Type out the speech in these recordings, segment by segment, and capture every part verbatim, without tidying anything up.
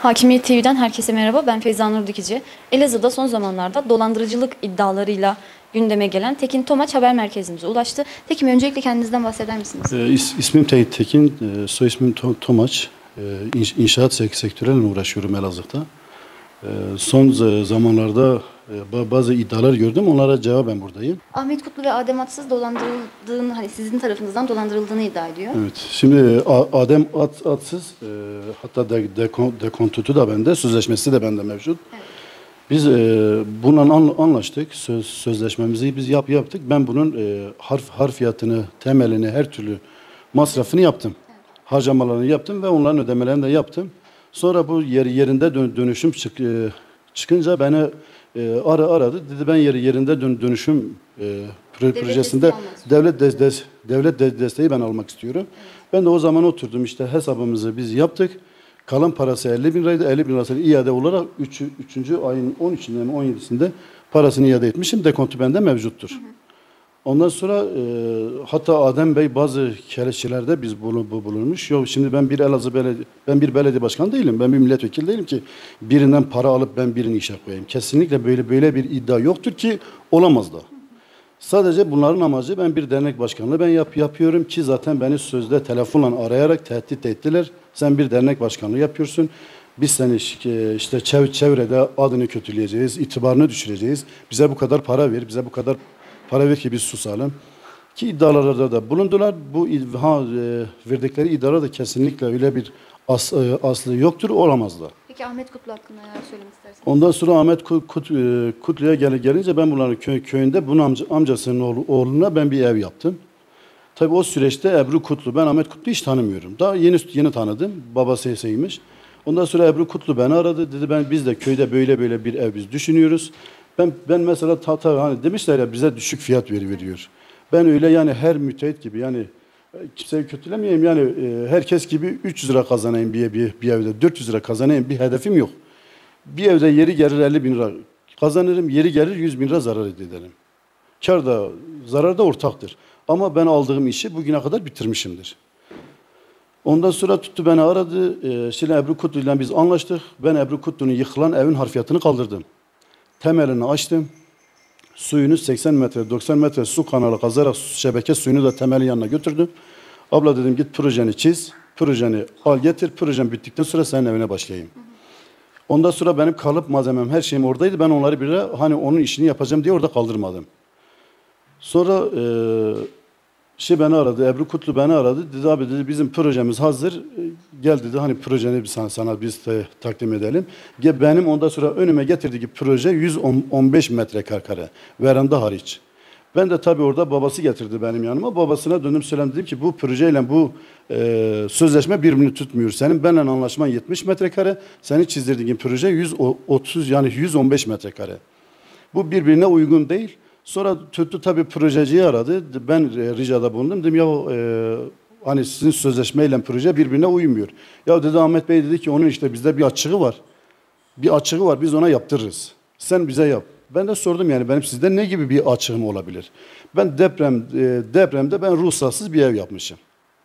Hakimiyet T V'den herkese merhaba. Ben Feyza Nur Dikici. Elazığ'da son zamanlarda dolandırıcılık iddialarıyla gündeme gelen Tekin Tomaç haber merkezimize ulaştı. Tekin Bey, öncelikle kendinizden bahseder misiniz? E, is, ismim Tekin, e, soy ismim to Tomaç. E, inş, inşaat sektörüyle uğraşıyorum Elazığ'da. E, son zamanlarda e, bazı iddialar gördüm, onlara cevaben buradayım. Ahmet Kutlu ve Adem Atsız dolandırıldığını, hani sizin tarafınızdan dolandırıldığını iddia ediyor. Evet, şimdi Adem At, Atsız, e, hatta de, de, dekontütü de bende, sözleşmesi de bende mevcut. Evet. Biz e, bununla an, anlaştık, söz, sözleşmemizi biz yap yaptık. Ben bunun e, harf harfiyatını, temelini, her türlü masrafını yaptım. Evet. Harcamalarını yaptım ve onların ödemelerini de yaptım. Sonra bu yer, yerinde dön, dönüşüm çık, e, çıkınca beni e, ara, aradı. Dedi ben yeri yerinde dön, dönüşüm e, proje, projesinde devlet des, des, devlet des, desteği ben almak istiyorum. Evet. Ben de o zaman oturdum, işte hesabımızı biz yaptık. Kalan parası elli bin liraydı. elli bin lirasını iade olarak üçüncü ayın on üçünde mi on yedisinde parasını iade etmişim. Dekontu bende mevcuttur. Hı hı. Ondan sonra e, hatta Adem Bey bazı kereçelerde biz bulunmuş. Yok, şimdi ben bir Elazığ belediye, ben bir belediye başkanı değilim. Ben bir milletvekili değilim ki birinden para alıp ben birini işe koyayım. Kesinlikle böyle böyle bir iddia yoktur ki olamaz da. Sadece bunların amacı, ben bir dernek başkanlığı ben yap, yapıyorum ki zaten beni sözde telefonla arayarak tehdit ettiler. Sen bir dernek başkanlığı yapıyorsun. Biz seni işte çevrede adını kötüleyeceğiz, itibarını düşüreceğiz. Bize bu kadar para ver, bize bu kadar para ver ki biz susalım. Ki iddialarda da bulundular. Bu ha, e, verdikleri iddialar da kesinlikle öyle bir as, e, aslı yoktur, olamaz da. Peki Ahmet Kutlu hakkında neler söylemek istersiniz? Ondan sonra Ahmet Kut, Kut, Kutlu'ya gel, gelince ben bunların köy, köyünde bunun amca, amcasının oğlu, oğluna ben bir ev yaptım. Tabii o süreçte Ebru Kutlu, ben Ahmet Kutlu'yu hiç tanımıyorum. Daha yeni yeni tanıdım. Babası eseymiş. Ondan sonra Ebru Kutlu beni aradı. Dedi ben biz de köyde böyle böyle bir ev biz düşünüyoruz. Ben ben mesela ta, ta, hani demişler ya bize düşük fiyat veri veriyor. Ben öyle yani her müteahhit gibi yani kimseyi kötülemeyeyim yani e, herkes gibi üç yüz lira kazanayım bir, bir, bir evde, dört yüz lira kazanayım bir hedefim yok. Bir evde yeri gelir elli bin lira kazanırım, yeri gelir yüz bin lira zarar ederim. Kar da zarar da ortaktır. Ama ben aldığım işi bugüne kadar bitirmişimdir. Ondan sonra tuttu beni aradı. Ee, şimdi Ebru Kutlu ile biz anlaştık. Ben Ebru Kutlu'nun yıkılan evin harfiyatını kaldırdım. Temelini açtım. Suyunu seksen metre, doksan metre su kanalı kazarak şebeke suyunu da temelin yanına götürdüm. Abla dedim git projeni çiz. Projeni al getir. Projen bittikten sonra senin evine başlayayım. Ondan sonra benim kalıp malzemem, her şeyim oradaydı. Ben onları bir hani onun işini yapacağım diye orada kaldırmadım. Sonra e, şey beni aradı, Ebru Kutlu beni aradı. Dedi abi dedi bizim projemiz hazır. Gel dedi hani projeni sana, sana biz de takdim edelim. Benim ondan sonra önüme getirdiği proje yüz on beş metrekare. Veranda hariç. Ben de tabii orada babası getirdi benim yanıma. Babasına döndüm söyledim, dedim ki bu projeyle bu e, sözleşme birbirini tutmuyor. Senin benimle anlaşman yetmiş metrekare. Senin çizdirdiğin proje yüz otuz yani yüz on beş metrekare. Bu birbirine uygun değil. Sonra tuttu tabii projeciyi aradı. Ben e, ricada bulundum. Dedim ya e, hani sizin sözleşmeyle proje birbirine uymuyor. Ya dedi Ahmet Bey dedi ki onun işte bizde bir açığı var. Bir açığı var, biz ona yaptırırız. Sen bize yap. Ben de sordum yani benim sizde ne gibi bir açığım olabilir? Ben deprem e, depremde ben ruhsatsız bir ev yapmışım.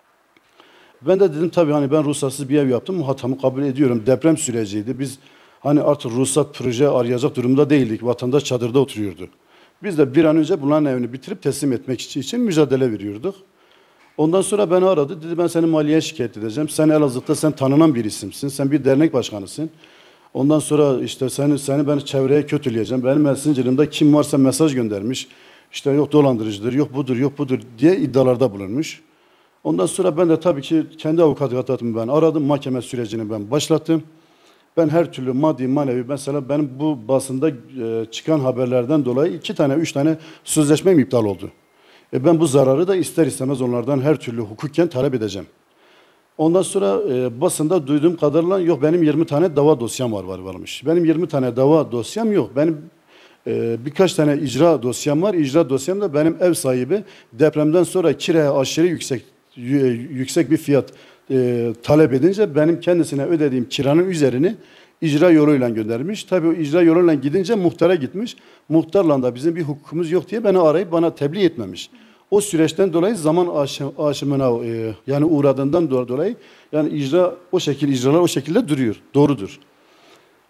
Ben de dedim tabii hani ben ruhsatsız bir ev yaptım. Hatamı kabul ediyorum. Deprem süreciydi. Biz hani artık ruhsat proje arayacak durumda değildik. Vatandaş çadırda oturuyordu. Biz de bir an önce bunların evini bitirip teslim etmek için mücadele veriyorduk. Ondan sonra beni aradı. Dedi ben seni maliye şikayet edeceğim. Sen Elazığ'da sen tanınan bir isimsin. Sen bir dernek başkanısın. Ondan sonra işte seni, seni ben çevreye kötüleyeceğim. Benim messengerimde kim varsa mesaj göndermiş. İşte yok dolandırıcıdır, yok budur, yok budur diye iddialarda bulunmuş. Ondan sonra ben de tabii ki kendi avukatımı ben aradım. Mahkeme sürecini ben başlattım. Ben her türlü maddi manevi mesela benim bu basında e, çıkan haberlerden dolayı iki tane, üç tane sözleşmem iptal oldu. E ben bu zararı da ister istemez onlardan her türlü hukuken talep edeceğim. Ondan sonra e, basında duyduğum kadarıyla yok benim yirmi tane dava dosyam var var varmış. Benim yirmi tane dava dosyam yok. Benim e, birkaç tane icra dosyam var. İcra dosyam da benim ev sahibi depremden sonra kiraya aşırı yüksek yüksek bir fiyat e, talep edince benim kendisine ödediğim kiranın üzerini icra yoluyla göndermiş. Tabii o icra yoluyla gidince muhtara gitmiş. Muhtarla da bizim bir hukukumuz yok diye beni arayıp bana tebliğ etmemiş. O süreçten dolayı zaman aşım, aşımına e, yani uğradığından dolayı yani icra o şekilde icralar o şekilde duruyor. Doğrudur.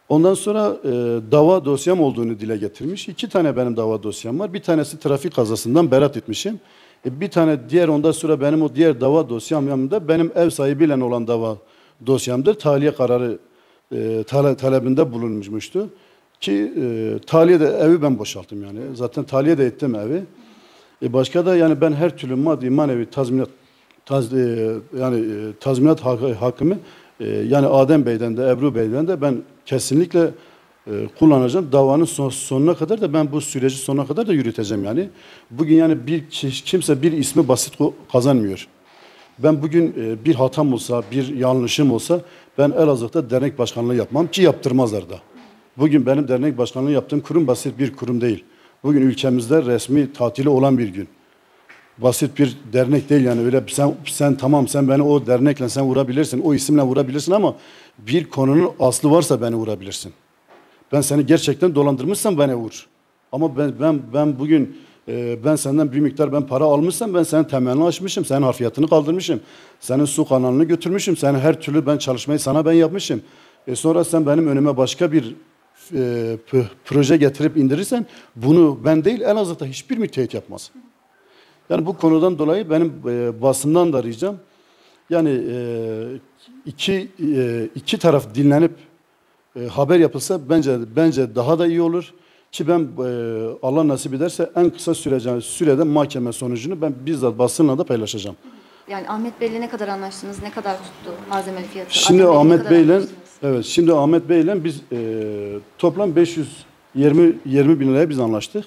Ondan sonra e, dava dosyam olduğunu dile getirmiş. İki tane benim dava dosyam var. Bir tanesi trafik kazasından beraat etmişim. E, bir tane diğer ondan sonra benim o diğer dava dosyam yanında benim ev sahibiyle olan dava dosyamdır. Tahliye kararı e, tale, talebinde bulunmuştu. Ki e, tahliye de evi ben boşalttım yani. Zaten tahliye de ettim evi. E, başka da yani ben her türlü maddi manevi tazminat taz, e, yani e, tazminat hak, hakkımı e, yani Adem Bey'den de Ebru Bey'den de ben kesinlikle e, kullanacağım. Davanın son, sonuna kadar da ben bu süreci sonuna kadar da yürüteceğim yani. Bugün yani bir kimse bir ismi basit kazanmıyor. Ben bugün e, bir hatam olsa, bir yanlışım olsa ben Elazığ'da dernek başkanlığı yapmam ki yaptırmazlar da. Bugün benim dernek başkanlığı yaptığım kurum basit bir kurum değil. Bugün ülkemizde resmi tatili olan bir gün. Basit bir dernek değil yani öyle sen sen tamam sen beni o dernekle sen vurabilirsin, o isimle vurabilirsin ama bir konunun aslı varsa beni vurabilirsin. Ben seni gerçekten dolandırmışsam beni vur. Ama ben ben ben bugün e, ben senden bir miktar ben para almışsam ben senin temelini açmışım, senin harfiyatını kaldırmışım, senin su kanalını götürmüşüm, senin her türlü ben çalışmayı sana ben yapmışım. E sonra sen benim önüme başka bir e, proje getirip indirirsen bunu ben değil Elazığ'da hiçbir müteahhit yapmaz. Yani bu konudan dolayı benim e, basından da ricam yani e, iki e, iki taraf dinlenip e, haber yapılsa bence bence daha da iyi olur ki ben e, Allah nasip ederse en kısa sürece sürede mahkeme sonucunu ben bizzat basınla da paylaşacağım. Yani Ahmet Bey'le ne kadar anlaştınız? Ne kadar tuttu malzemeli fiyatı? Şimdi Adem Bey'le ne Ahmet kadar Bey'le anlaştınız? evet şimdi Ahmet Bey'le biz e, toplam beş yüz yirmi bin liraya biz anlaştık.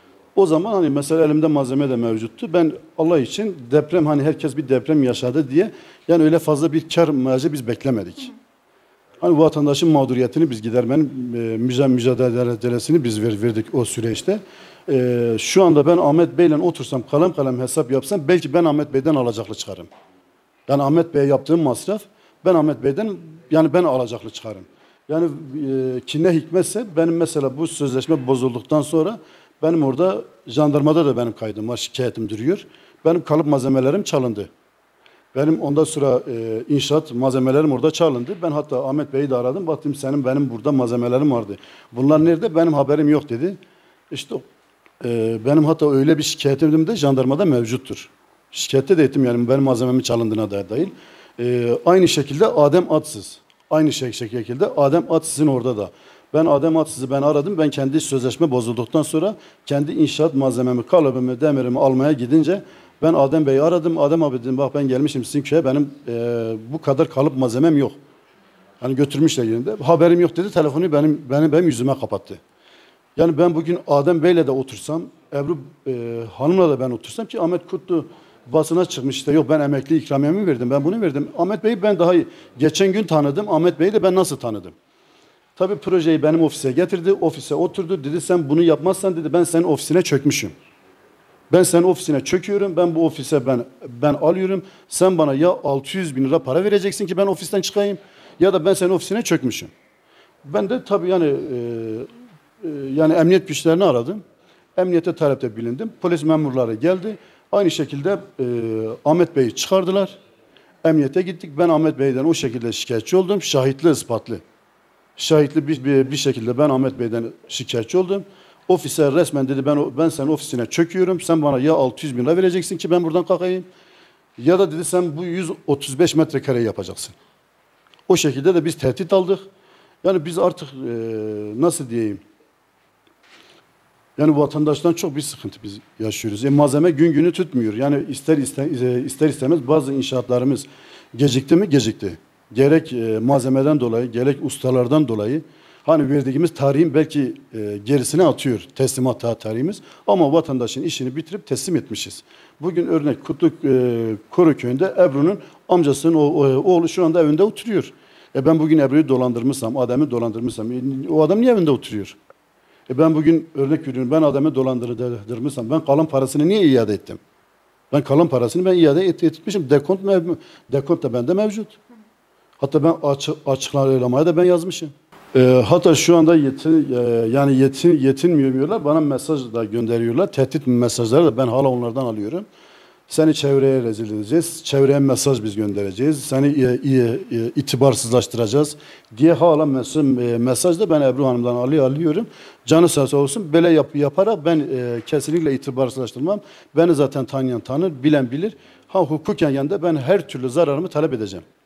O zaman hani mesela elimde malzeme de mevcuttu. Ben Allah için deprem hani herkes bir deprem yaşadı diye yani öyle fazla bir kar marjı biz beklemedik. Hani vatandaşın mağduriyetini biz gidermenin e, mücadelesini biz ver, verdik o süreçte. E, şu anda ben Ahmet Bey'le otursam kalem kalem hesap yapsam belki ben Ahmet Bey'den alacaklı çıkarım. Yani Ahmet Bey'e yaptığım masraf ben Ahmet Bey'den yani ben alacaklı çıkarım. Yani e, ki ne hikmetse benim mesela bu sözleşme bozulduktan sonra benim orada jandarmada da benim kaydım var, şikayetim duruyor. Benim kalıp malzemelerim çalındı. Benim ondan sonra e, inşaat malzemelerim orada çalındı. Ben hatta Ahmet Bey'i de aradım. Baktım senin benim burada malzemelerim vardı. Bunlar nerede? Benim haberim yok dedi. İşte e, benim hatta öyle bir şikayetim de jandarmada mevcuttur. Şikayette de ettim yani benim malzememin çalındığına dair değil. E, aynı şekilde Adem Atsız. Aynı şekilde Adem Atsız'ın orada da. Ben Adem Atsız'ı ben aradım. Ben kendi sözleşme bozulduktan sonra kendi inşaat malzememi, kalıbımı, demirimi almaya gidince ben Adem Bey'i aradım. Adem abi dedim bak ben gelmişim sizin köye benim e, bu kadar kalıp malzemem yok. Hani götürmüşler yerinde. Haberim yok dedi. Telefonu benim benim benim yüzüme kapattı. Yani ben bugün Adem Bey'le de otursam, Ebru e, Hanım'la da ben otursam ki Ahmet Kutlu basına çıkmış işte yok ben emekli ikramiyemi verdim. Ben bunu verdim. Ahmet Bey'i ben daha geçen gün tanıdım. Ahmet Bey'i de ben nasıl tanıdım? Tabii projeyi benim ofise getirdi. Ofise oturdu. Dedi sen bunu yapmazsan dedi ben senin ofisine çökmüşüm. Ben senin ofisine çöküyorum. Ben bu ofise ben ben alıyorum. Sen bana ya altı yüz bin lira para vereceksin ki ben ofisten çıkayım ya da ben senin ofisine çökmüşüm. Ben de tabii yani e, e, yani emniyet güçlerini aradım. Emniyete talepte bilindim. Polis memurları geldi. Aynı şekilde e, Ahmet Bey'i çıkardılar. Emniyete gittik. Ben Ahmet Bey'den o şekilde şikayetçi oldum. Şahitli ispatlı. Şahitli bir, bir, bir şekilde ben Ahmet Bey'den şikayetçi oldum. Ofise resmen dedi ben ben senin ofisine çöküyorum. Sen bana ya altı yüz bin lira vereceksin ki ben buradan kalkayım. Ya da dedi sen bu yüz otuz beş metrekareyi yapacaksın. O şekilde de biz tehdit aldık. Yani biz artık e, nasıl diyeyim? Yani vatandaştan çok bir sıkıntı biz yaşıyoruz. E, malzeme gün günü tutmuyor. Yani ister ister, ister istemez bazı inşaatlarımız gecikti mi gecikti. Gerek e, malzemeden dolayı, gerek ustalardan dolayı hani verdiğimiz tarihin belki e, gerisine atıyor teslimat tarihimiz. Ama vatandaşın işini bitirip teslim etmişiz. Bugün örnek Kutlu e, Koruköy'ünde Ebru'nun amcasının o, o, oğlu şu anda evinde oturuyor. E ben bugün Ebru'yu dolandırmışsam, Adem'i dolandırmışsam e, o adam niye evinde oturuyor? E ben bugün örnek veriyorum ben Adem'i dolandırmışsam ben kalan parasını niye iade ettim? Ben kalan parasını ben iade et, etmişim. Dekont, dekont da bende mevcut. Hatta ben açık, açıklamaya da ben yazmışım. E, hatta şu anda yetin, e, yani yetin, yetinmiyorlar. Bana mesaj da gönderiyorlar. Tehdit mesajları da ben hala onlardan alıyorum. Seni çevreye rezil edeceğiz. Çevreye mesaj biz göndereceğiz. Seni e, e, e, itibarsızlaştıracağız diye hala mesaj, e, mesajda ben Ebru Hanım'dan alıyor, alıyorum. Canı sağ olsun. Böyle yap, yaparak ben e, kesinlikle itibarsızlaştırmam. Beni zaten tanıyan tanır, bilen bilir. Ha hukuken yanında ben her türlü zararımı talep edeceğim.